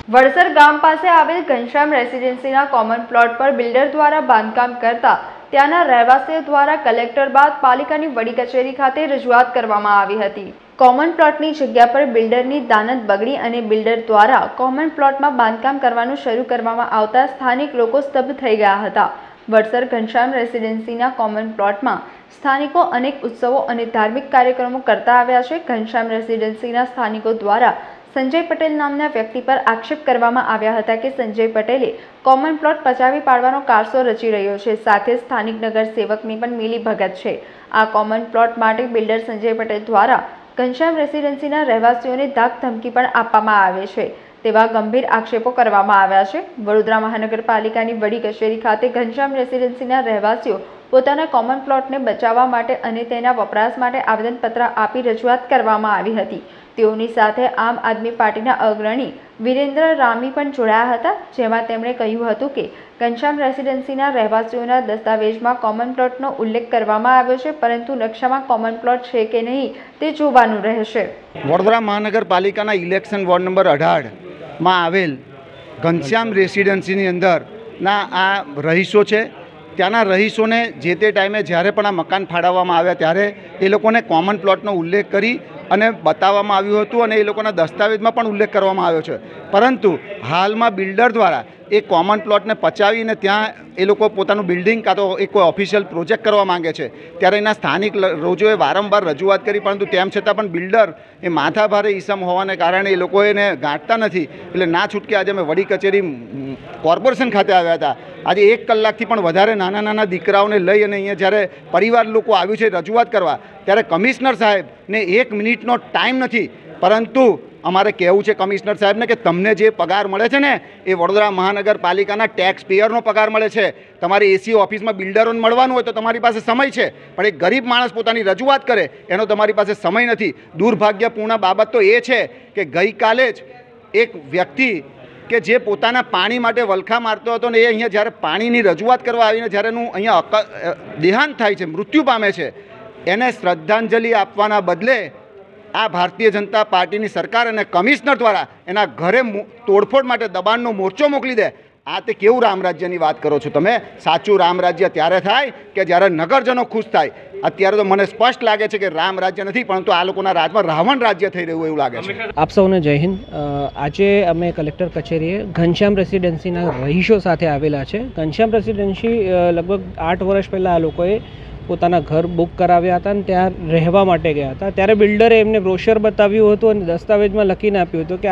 વડસર ગામ પાસે આવેલ ઘનશ્યામ રેસિડેન્સીના કોમન પ્લોટ પર બિલ્ડર દ્વારા બાંધકામ કરતા ત્યાંના રહેવાસીઓ દ્વારા કલેક્ટર બાદ પાલિકાની વડી કચેરી ખાતે રજૂઆત કરવામાં આવી હતી। કોમન પ્લોટની જગ્યા પર બિલ્ડરની દાનત બગડી અને બિલ્ડર દ્વારા કોમન પ્લોટમાં બાંધકામ કરવાનું શરૂ કરવામાં આવતા સ્થાનિક લોકો સ્તબ્ધ થઈ ગયા હતા। વડસર ઘનશ્યામ રેસિડેન્સીના કોમન પ્લોટમાં સ્થાનિકો અનેક ઉત્સવો અને ધાર્મિક કાર્યક્રમો કરતા આવ્યા છે। ઘનશ્યામ રેસિડેન્સીના સ્થાનિકો દ્વારા સંજય પટેલ નામના વ્યક્તિ પર આક્ષેપ કરવામાં આવ્યા હતા કે સંજય પટેલે કોમન પ્લોટ પચાવી પાડવાનો કારસો રચી રહ્યો છે, સાથે સ્થાનિક નગર સેવકની પણ મિલીભગત છે। આ કોમન પ્લોટ માટે બિલ્ડર સંજય પટેલ દ્વારા ઘનશ્યામ રેસિડેન્સીના રહેવાસીઓને ધાક ધમકી પણ આપવામાં આવે છે તેવા ગંભીર આક્ષેપો કરવામાં આવ્યા છે। વડોદરા મહાનગરપાલિકાની વડી કચેરી ખાતે ઘનશ્યામ રેસિડેન્સીના રહેવાસીઓ પોતાના કોમન પ્લોટને બચાવવા માટે અને તેના વપરાશ માટે આવેદનપત્ર આપી રજૂઆત કરવામાં આવી હતી। તેઓની સાથે આમ આદમી પાર્ટીના અગ્રણી વિરેન્દ્ર રામી પણ જોડાયા હતા, જેમાં તેમણે કહ્યું હતું કે ઘનશ્યામ રેસિડેન્સીના રહેવાસીઓના દસ્તાવેજમાં કોમન પ્લોટનો ઉલ્લેખ કરવામાં આવ્યો છે, પરંતુ નકશામાં કોમન પ્લોટ છે કે નહીં તે જોવાનું રહેશે। વડોદરા મહાનગરપાલિકાના ઇલેક્શન વોર્ડ નંબર 18માં આવેલ ઘનશ્યામ રેસિડેન્સીની અંદરના આ રહીશો છે। ત્યાંના રહીશોને જે તે ટાઈમે જ્યારે પણ આ મકાન ફાળવવામાં આવ્યા ત્યારે એ લોકોને કોમન પ્લોટનો ઉલ્લેખ કરી અને બતાવવામાં આવ્યું હતું અને એ લોકોના દસ્તાવેજમાં પણ ઉલ્લેખ કરવામાં આવ્યો છે, પરંતુ હાલમાં બિલ્ડર દ્વારા એ કોમન પ્લોટને પચાવીને ત્યાં એ લોકો પોતાનું બિલ્ડિંગ કાં તો એક કોઈ ઓફિશિયલ પ્રોજેક્ટ કરવા માંગે છે। ત્યારે એના સ્થાનિક રોજોએ વારંવાર રજૂઆત કરી, પરંતુ તેમ છતાં પણ બિલ્ડર એ માથાભારે ઈસમ હોવાને કારણે એ લોકો એને ગાંઠતા નથી। એટલે ના છૂટકે આજે અમે વડી કચેરી કોર્પોરેશન ખાતે આવ્યા હતા। આજે 1 કલાકથી પણ વધારે નાના નાના દીકરાઓને લઈ અને અહીંયા જ્યારે પરિવાર લોકો આવ્યું છે રજૂઆત કરવા, ત્યારે કમિશનર સાહેબને 1 મિનિટનો ટાઈમ નથી, પરંતુ અમારે કહેવું છે કમિશનર સાહેબને કે તમને જે પગાર મળે છે ને એ વડોદરા મહાનગરપાલિકાના ટેક્સ પેયરનો પગાર મળે છે। તમારી એસી ઓફિસમાં બિલ્ડરોને મળવાનું હોય તો તમારી પાસે સમય છે, પણ એક ગરીબ માણસ પોતાની રજૂઆત કરે એનો તમારી પાસે સમય નથી। દુર્ભાગ્યપૂર્ણ બાબત તો એ છે કે ગઈકાલે જ એક વ્યક્તિ કે જે પોતાના પાણી માટે વલખા મારતો હતો ને એ અહીંયા જ્યારે પાણીની રજૂઆત કરવા આવીને જ્યારે એનું અહીંયા દેહાંત થાય છે, મૃત્યુ પામે છે, એને શ્રદ્ધાંજલિ આપવાના બદલે આ ભારતીય જનતા પાર્ટીની સરકાર અને કમિશનર દ્વારા એના ઘરે તોડફોડ માટે દબાણનો મોરચો મોકલી દે। આ તે કેવું રામ રાજ્યની વાત કરો છો તમે? સાચું રામ રાજ્ય ત્યારે થાય કે જ્યારે નગરજનો ખુશ થાય। અત્યારે તો મને સ્પષ્ટ લાગે છે કે રામ રાજ્ય નથી, પરંતુ આ લોકોના રાજમાં રાવણ રાજ્ય થઈ રહ્યું એવું લાગે છે। આપ સૌને જય હિન્દ। આજે અમે કલેક્ટર કચેરીએ ઘનશ્યામ રેસિડેન્સીના રહીશો સાથે આવેલા છે। ઘનશ્યામ રેસિડેન્સી લગભગ 8 વર્ષ પહેલાં આ લોકોએ પોતાના ઘર બુક કરાવ્યા હતા અને ત્યાં રહેવા માટે ગયા હતા। ત્યારે બિલ્ડરે એમને બ્રોશર બતાવ્યું હતું અને દસ્તાવેજમાં લખીને આપ્યું હતું કે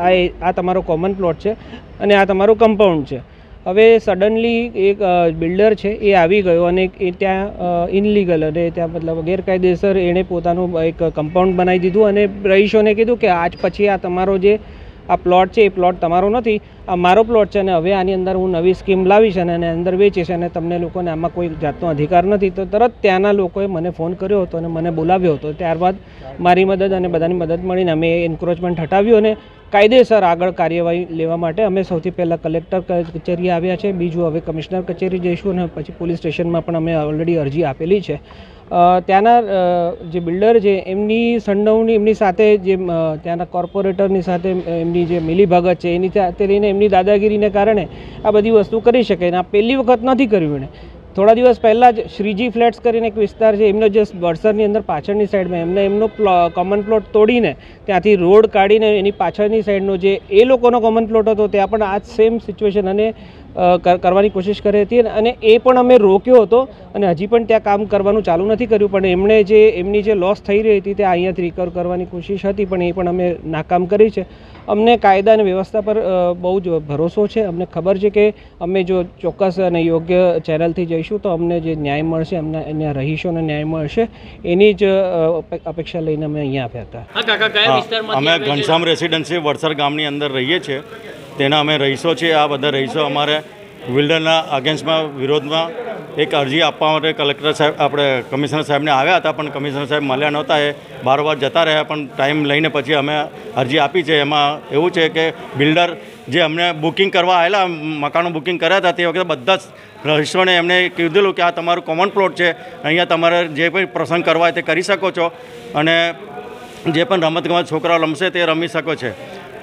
આ તમારો કોમન પ્લોટ છે અને આ તમારું કમ્પાઉન્ડ છે। હવે સડનલી એક બિલ્ડર છે એ આવી ગયો અને એ ત્યાં ઇનલીગલ અને ત્યાં મતલબ ગેરકાયદેસર એણે પોતાનું એક કમ્પાઉન્ડ બનાવી દીધું અને રહીશોને કીધું કે આજ પછી આ તમારો જે આ પ્લોટ છે એ પ્લોટ તમારો નથી, આ મારો પ્લોટ છે અને હવે આની અંદર હું નવી સ્કીમ લાવીશ અને એને અંદર વેચીશ અને તમને લોકોને આમાં કોઈ જાતનો અધિકાર નથી। તો તરત ત્યાંના લોકોએ મને ફોન કર્યો હતો અને મને બોલાવ્યો હતો। ત્યારબાદ મારી મદદ અને બધાની મદદ મળીને અમે એન્ક્રોચમેન્ટ હટાવ્યું અને કાયદેસર આગળ કાર્યવાહી લેવા માટે અમે સૌથી પહેલાં કલેક્ટર કચેરી આવ્યા છે, બીજું હવે કમિશનર કચેરી જઈશું અને પછી પોલીસ સ્ટેશનમાં પણ અમે ઓલરેડી અરજી આપેલી છે। ત્યાંના જે બિલ્ડર છે એમની સંડોવણી એમની સાથે જે ત્યાંના કોર્પોરેટરની સાથે એમની જે મિલીભગત છે એની સાથે લઈને એમની દાદાગીરીને કારણે આ બધી વસ્તુ કરી શકે અને આ પહેલી વખત નથી કર્યું એણે। થોડા દિવસ પહેલાં જ શ્રીજી ફ્લેટ્સ કરીને એક વિસ્તાર છે, એમનો જે વડસરની અંદર પાછળની સાઈડમાં એમનો કોમન પ્લોટ તોડીને ત્યાંથી રોડ કાઢીને એની પાછળની સાઈડનો જે એ લોકોનો કોમન પ્લોટ હતો ત્યાં પણ આ જ સેમ સિચ્યુએશન અને કરવાની કોશિશ કરી હતી અને એ પણ અમે રોક્યો હતો અને હજી પણ ત્યાં કામ કરવાનું ચાલુ નથી કર્યું, પણ એમની જે લોસ થઈ રહી હતી તે અહીંયાથી રિકવર કરવાની કોશિશ હતી પણ એ પણ અમે નાકામ કરી છે। અમને કાયદા અને વ્યવસ્થા પર બહુ જ ભરોસો છે। અમને ખબર છે કે અમે જો ચોક્કસ અને યોગ્ય ચેનલથી જઈશું તો અમને જે ન્યાય મળશે, એમના રહીશોને ન્યાય મળશે, એની જ અપેક્ષા લઈને અમે અહીંયા આવ્યા હતા। અમે ઘનશ્યામ રેસિડેન્સી વડસર ગામની અંદર રહીએ છીએ, તેના અમે રહીશો છીએ। આ બધા રહીશો અમારે બિલ્ડરના અગેન્સ્ટમાં વિરોધમાં એક અરજી આપવા માટે કલેક્ટર સાહેબ આપણે કમિશનર સાહેબને આવ્યા હતા, પણ કમિશનર સાહેબ મળ્યા નહોતા, એ બારોબાર જતા રહ્યા, પણ ટાઈમ લઈને પછી અમે અરજી આપી છે। એમાં એવું છે કે બિલ્ડર જે અમને બુકિંગ કરવા આવેલા, મકાનો બુકિંગ કર્યા હતા તે વખતે બધા જ રહીશોને એમને કીધેલું કે આ તમારું કોમન પ્લોટ છે, અહીંયા તમારે જે પણ પ્રસંગ કરવા હોય તે કરી શકો છો અને જે પણ રમતગમત છોકરાઓ રમશે તે રમી શકો છે।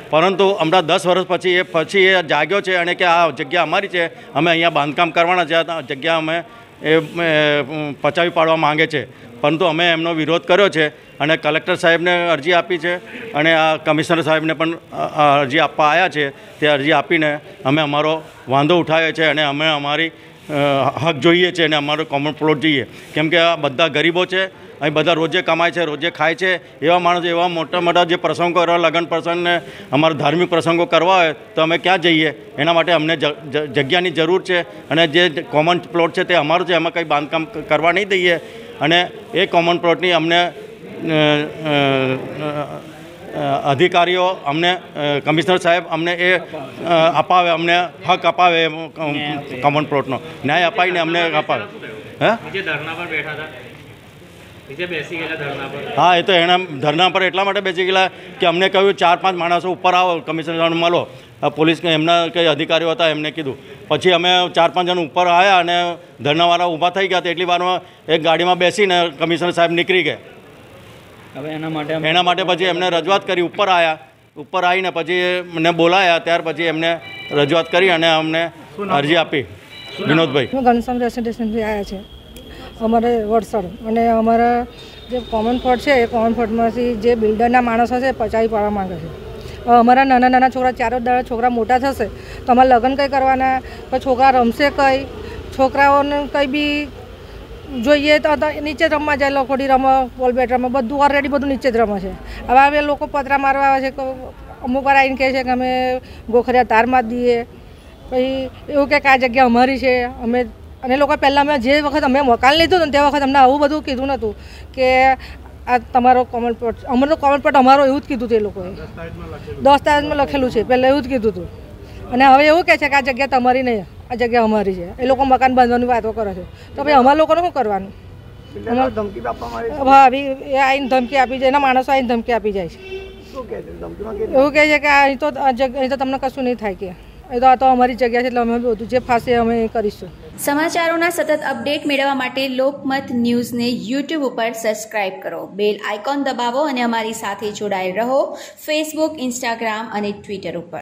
પરંતુ હમણાં 10 વર્ષ પછી એ જાગ્યો છે અને કે આ જગ્યા અમારી છે, અમે અહીંયા બાંધકામ કરવાના છે, આ જગ્યા અમે પચાવી પાડવા માંગે છે. પરંતુ અમે એમનો વિરોધ કર્યો છે અને કલેક્ટર સાહેબને અરજી આપી છે અને આ કમિશનર સાહેબને પણ અરજી આપવા આવ્યા છે. તે અરજી આપીને અમે અમારો વાંધો ઉઠાવ્યો છે અને અમે અમારી હક જોઈએ છે અને અમારો કોમન પ્લોટ જોઈએ. કેમ કે આ બધા ગરીબો છે, અહીં બધા રોજે કમાય છે, રોજે ખાય છે. એવા માણસો એવા મોટા મોટા જે પ્રસંગો કરવા, લગ્ન પ્રસંગને અમારા ધાર્મિક પ્રસંગો કરવા હોય તો અમે ક્યાં જઈએ? એના માટે અમને જગ્યાની જરૂર છે અને જે કોમન પ્લોટ છે તે અમારું છે, એમાં કંઈ બાંધકામ કરવા નહીં દઈએ. અને એ કોમન પ્લોટની અમને અધિકારીઓ, અમને કમિશનર સાહેબ અમને એ અપાવે, અમને હક અપાવે, કોમન પ્લોટનો ન્યાય અપાવીને અમને અપાવે. હા, એ તો એના ધરના પર એટલા માટે બેસી ગયેલા કે અમને કહ્યું 4-5 માણસો ઉપર આવો, કમિશનર મળો. પોલીસ એમના કંઈ અધિકારીઓ હતા એમને કીધું. પછી અમે 4-5 જણ ઉપર આવ્યા અને ધરનાવાળા ઊભા થઈ ગયા. એટલી વારમાં એક ગાડીમાં બેસીને કમિશનર સાહેબ નીકળી ગયા. હવે એના માટે પછી એમને રજૂઆત કરી, ઉપર આવ્યા. ઉપર આવીને પછી મને બોલાયા, ત્યાર પછી એમને રજૂઆત કરી અને અમને અરજી આપી. વિનોદભાઈ ઘનશ્યામ રેસિડેન્સથી આવ્યા છે અમારે વડસર, અને અમારા જે કોમન પ્લોટ છે એ કોમન પ્લોટમાંથી જે બિલ્ડરના માણસો છે પચાવી પાડવા માંગે છે. અમારા નાના નાના છોકરા, 4 દાડા છોકરા મોટા થશે તો અમારે લગ્ન કંઈ કરવાના, પછી છોકરા રમશે કંઈ, છોકરાઓને કંઈ બી જોઈએ તો નીચે જ રમવા જાય, લખોડી રમે, બોલ બેટ રમે, બધું ઓલરેડી બધું નીચે જ રમે છે. હવે લોકો પતરા મારવા આવે છે, અમુક વાર આવીને કહે છે કે અમે ગોખરિયા તારમાં જ દઈએ, પછી એવું કે આ જગ્યા અમારી છે. અને લોકો પહેલાં જે વખત અમે મકાન લીધું ને તે વખત અમને આવું બધું કીધું નહોતું કે આ તમારો કોમન પ્લોટ, અમારો કોમન પ્લોટ અમારો, એવું જ કીધું હતું એ લોકોએ. દસ્તાવેજમાં લખેલું છે, પહેલાં એવું જ કીધું હતું. અને હવે એવું કહે છે કે આ જગ્યા તમારી નહીં, આ જગ્યા અમારી છે. એ લોકો મકાન બાંધવાની વાતો કરે છે. તો ભાઈ અમારા લોકોને શું કરવાનું? હા, એ આવીને ધમકી આપી જાય, એના માણસો આવીને ધમકી આપી જાય છે. એવું કહે છે કે અહીં તો તમને કશું નહીં થાય, કે એ તો આ તો અમારી જગ્યા છે એટલે અમે બધું જે ફાશે અમે કરીશું. સમાચારોના સતત અપડેટ મેળવવા માટે લોકમત ન્યૂઝને યુટ્યુબ ઉપર સબસ્ક્રાઇબ કરો, બેલ આઇકોન દબાવો અને અમારી સાથે જોડાયેલ રહો ફેસબુક, ઇન્સ્ટાગ્રામ અને ટ્વિટર ઉપર.